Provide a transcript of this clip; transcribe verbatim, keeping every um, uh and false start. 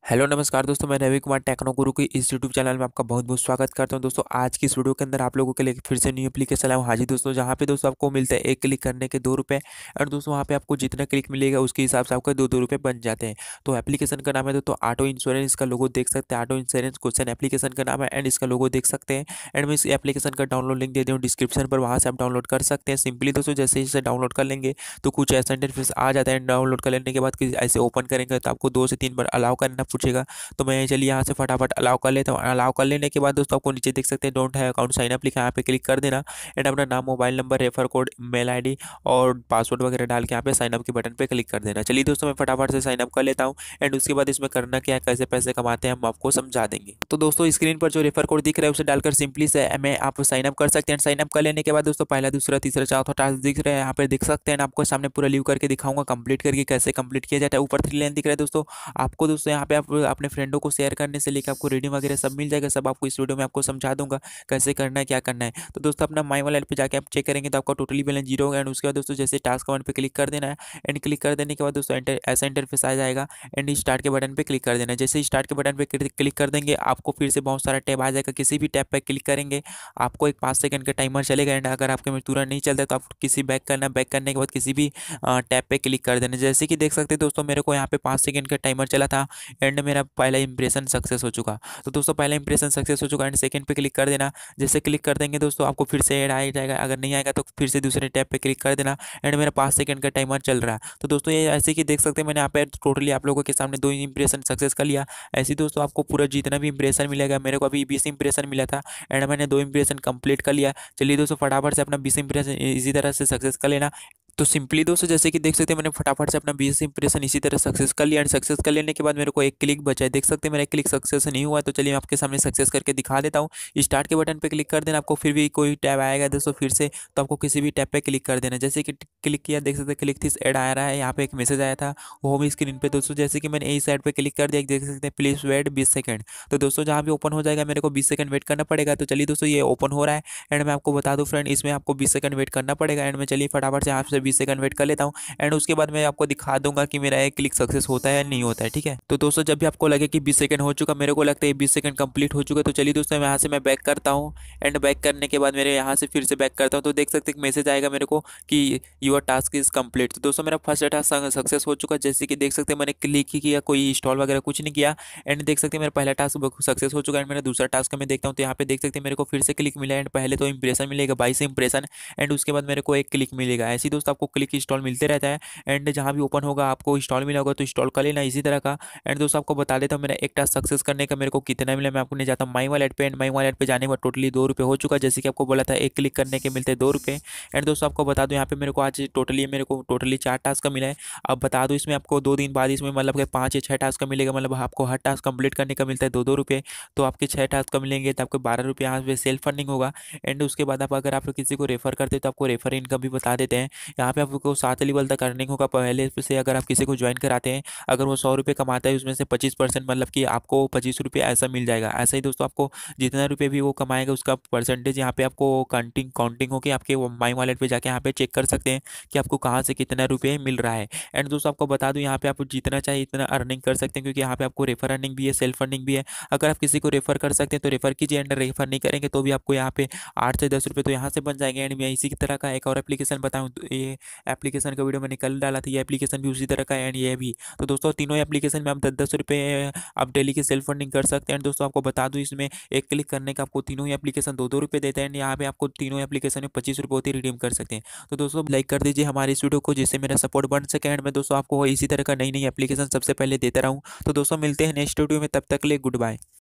Hello नमस्कार दोस्तों, मैं रवि कुमार टेक्नो गुरु की इस यूट्यूब चैनल में आपका बहुत बहुत स्वागत करता हूं। दोस्तों आज की इस वीडियो के अंदर आप लोगों के लिए फिर से न्यू एप्लीकेशन आया हूं हाजी दोस्तों, जहां पे दोस्तों आपको मिलता है एक क्लिक करने के दो रुपये। और दोस्तों वहां पे आपको जितना क्लिक मिलेगा उसके हिसाब से आपको दो दो रुपये बन जाते हैं। तो एप्लीकेशन का नाम है दोस्तों ऑटो इंश्योरेंस, इसका लोगो देख सकते हैं। ऑटो इंश्योरेंस क्वेश्चन एप्लीकेशन का नाम है एंड इसका लोगो देख सकते हैं। एंड मैं इस एप्लीकेशन का डाउनलोड लिंक दे दूँ डिस्क्रिप्शन पर, वहाँ से आप डाउनलोड कर सकते हैं। सिंपली दोस्तों जैसे ही इसे डाउनलोड कर लेंगे तो कुछ ऐसा इंटरफेस आ जाता है। डाउनलोड कर लेने के बाद कि ऐसे ओपन करेंगे तो आपको दो से तीन बार अलाउ करना पूछेगा। तो मैं चलिए यहाँ से फटाफट अलाउ कर लेता हूँ। अलाउ कर लेने के बाद दोस्तों आपको नीचे देख सकते हैं don't have account sign up लिखा है, यहाँ पे क्लिक कर देना। एंड अपना नाम, mobile number, refer code, mail ID और पासवर्ड वगैरह डाल के यहाँ पे साइन अप के बटन पे क्लिक कर देना। चलिए दोस्तों मैं फटाफट से साइन अप कर लेता हूँ। एंड उसके बाद इसमें करना क्या है, कैसे पैसे कमाते हैं हम आपको समझा देंगे। तो दोस्तों स्क्रीन पर जो रेफर कोड दिख रहा है उसे डालकर सिंपली से में आप साइन अप कर सकते हैं। साइन अप कर लेने के बाद दोस्तों पहला, दूसरा, तीसरा, चौथा टास्क दिख रहा है, यहाँ पे देख सकते हैं। आपको सामने पूरा लीव करके दिखाऊंगा कंप्लीट करके कैसे कंप्लीट किया जाता है। ऊपर थ्री लाइन दिख रहा है दोस्तों। आपको दोस्तों यहाँ पे आप अपने फ्रेंडों को शेयर करने से लेकर आपको रीडिंग वगैरह सब मिल जाएगा। सब आपको इस वीडियो में आपको समझा दूंगा कैसे करना है, क्या करना है। तो दोस्तों अपना माई वॉलेट पे जाके आप चेक करेंगे तो आपका टोटली बैलेंस जीरो होगा। एंड उसके बाद दोस्तों जैसे टास्क वन पे क्लिक कर देना है। एंड क्लिक कर देने के बाद दोस्तों एंटर ऐसा इंटरफेस आ जाएगा। एंड स्टार्ट के बटन पे क्लिक कर देना है। जैसे स्टार्ट के बटन पे क्लिक कर देंगे आपको फिर से बहुत सारा टैब आ जाएगा। किसी भी टैब पे क्लिक करेंगे आपको एक पाँच सेकंड का टाइमर चलेगा। एंड अगर आपके में तुरंत नहीं चलता तो आप किसी बैक करना, बैक करने के बाद किसी भी टैब पे क्लिक कर देना। जैसे कि देख सकते हैं दोस्तों मेरे को यहाँ पे पाँच सेकंड का टाइमर चला था। एंड मेरा पहला इंप्रेशन सक्सेस हो चुका। तो दोस्तों पहला इंप्रेशन सक्सेस हो चुका। एंड सेकंड पे क्लिक कर देना। जैसे क्लिक कर देंगे दोस्तों आपको फिर से ऐड आ जाएगा। अगर नहीं आएगा तो फिर से दूसरे टैब पे क्लिक कर देना। एंड मेरा पाँच सेकंड का टाइमर चल रहा है। तो दोस्तों ये ऐसे कि देख सकते हैं मैंने यहाँ पे टोटली आप लोगों के सामने दो इंप्रेशन सक्सेस कर लिया। ऐसे ही दोस्तों आपको पूरा जितना भी इंप्रेशन मिलेगा, मेरे को अभी बीस इंप्रेशन मिला था। एंड मैंने दो इंप्रेशन कंप्लीट कर लिया। चलिए दोस्तों फटाफट से अपना बीस इंप्रेशन इसी तरह से सक्सेस कर लेना। तो सिंपली दोस्तों जैसे कि देख सकते हैं मैंने फटाफट से अपना बीस इंप्रेशन इसी तरह सक्सेस कर लिया। एंड सक्सेस कर लेने के बाद मेरे को एक क्लिक बचा है। देख सकते हैं मेरा एक क्लिक सक्सेस नहीं हुआ है। तो चलिए मैं आपके सामने सक्सेस करके दिखा देता हूँ। स्टार्ट के बटन पे क्लिक कर देना। आपको फिर भी कोई टैब आएगा दोस्तों फिर से, तो आपको किसी भी टैब पे क्लिक कर देना। जैसे कि क्लिक किया देख सकते हैं क्लिक दिस ऐड आ रहा है। यहाँ पे एक मैसेज आया था होम स्क्रीन पे दोस्तों। जैसे कि मैंने ए साइड पे क्लिक कर दिया, देख सकते हैं प्लीज वेट बीस सेकंड। तो दोस्तों जहाँ भी ओपन हो जाएगा मेरे को बीस सेकंड वेट करना पड़ेगा। तो चलिए दोस्तों ये ओपन हो रहा है। एंड मैं आपको बता दूं फ्रेंड, इसमें आपको बीस सेकंड वेट करना पड़ेगा। एंड मैं चलिए फटाफट से यहाँ से बीस सेकंड वेट कर लेता हूँ। एंड उसके बाद मैं आपको दिखा दूंगा कि मेरा एक क्लिक सक्सेस होता है या नहीं होता है। ठीक है, तो दोस्तों जब भी आपको लगे कि बीस सेकंड हो चुका, मेरे को लगता है बीस सेकंड कंप्लीट हो चुका, तो चलिए दोस्तों यहाँ से मैं बैक करता हूँ। एंड बैक करने के बाद मेरे यहाँ से फिर से बैक करता हूँ तो देख सकते हैं मैसेज आएगा मेरे को कि योर टास्क इज कंप्लीट। तो दोस्तों मेरा फर्स्ट टास्क सक्सेस हो चुका। जैसे कि देख सकते हैं मैंने क्लिक ही किया, कोई इंस्टॉल वगैरह कुछ नहीं किया। एंड देख सकते हैं मेरा पहला टास्क सक्सेस हो चुका है। मेरा दूसरा टास्क मैं देखता हूँ तो यहाँ पे देख सकते हैं मेरे को फिर से क्लिक मिला। एंड पहले तो इंप्रेशन मिलेगा बाईस इंप्रेशन। एंड उसके बाद मेरे को एक क्लिक मिलेगा। ऐसे ही दोस्तों आपको क्लिक इंस्टॉल मिलते रहता है। एंड जहाँ भी ओपन होगा आपको इंस्टॉल मिला होगा तो इंस्टॉल कर लेना इसी तरह का। एंड दोस्तों आपको बता देता हूँ मेरा एक टास्क सक्सेस करने का मेरे को कितना मिला। मैं आपको नहीं जाता माई वॉलेट पे। एंड माई वॉलेट पे जाने के बाद टोटली दो रुपये हो चुका। जैसे कि आपको बोला था एक क्लिक करने के मिलते हैं दो रुपये। एंड दोस्तों आपको बता दूँ यहाँ पे मेरे को आज टोटली मेरे को टोटली चार टास्क का मिला है। अब बता दूँ इसमें आपको दो दिन बाद इसमें मतलब कि पाँच या छः टास्क का मिलेगा। मतलब आपको हर टास्क कंप्लीट करने का मिलता है दो दो रुपये। तो आपके छः टास्क का मिलेंगे तो आपको बारह रुपये यहाँ पे सेल्फ फंडिंग होगा। एंड उसके बाद आप अगर आप किसी को रेफर करते हैं तो आपको रेफर इनकम भी बता देते हैं। यहाँ पे आपको सात लेवल तक अर्निंग होगा पहले से। अगर आप किसी को ज्वाइन कराते हैं, अगर वो सौ रुपये कमाता है उसमें से पच्चीस परसेंट मतलब कि आपको पच्चीस रुपये ऐसा मिल जाएगा। ऐसा ही दोस्तों आपको जितना रुपये भी वो कमाएगा उसका परसेंटेज यहाँ पे आपको काउंटिंग काउंटिंग होकर आपके माई वॉलेट पे जाके यहाँ पे चेक कर सकते हैं कि आपको कहाँ से कितना रुपये मिल रहा है। एंड दोस्तों आपको बता दूँ यहाँ पे आप जितना चाहे इतना अर्निंग कर सकते हैं, क्योंकि यहाँ पे आपको रेफर अर्निंग भी है, सेल्फ अर्निंग भी है। अगर आप किसी को रेफर कर सकते हैं तो रेफर कीजिए। एंड रेफर नहीं करेंगे तो भी आपको यहाँ पे आठ से दस रुपये तो यहाँ से बन जाएंगे। एंड मैं इसी की तरह का एक और एप्लीकेशन बताऊँ, ये एप्लीकेशन का वीडियो मैंने कल डाला था। ये एप्लीकेशन भी उसी तरह का है एंड ये भी। तो दोस्तों तीनों एप्लीकेशन में आप दस दस रुपये आप डेली की सेल्फ फंडिंग कर सकते हैं। दोस्तों आपको बता दूं इसमें एक क्लिक करने का आपको तीनों ही एप्लीकेशन दो दो रुपये देते हैं। यहाँ पे आपको तीनों एप्लीकेशन में पच्चीस रुपये होती रिडीम कर सकते हैं। तो दोस्तों लाइक कर दीजिए हमारे इस वीडियो को, जिससे मेरा सपोर्ट बन सके। एंड मैं दोस्तों आपको इसी तरह का नई नई एप्लीकेशन सबसे पहले देता रहूँ। तो दोस्तों मिलते हैं नेक्स्ट वीडियो में, तब तक के लिए गुड बाय।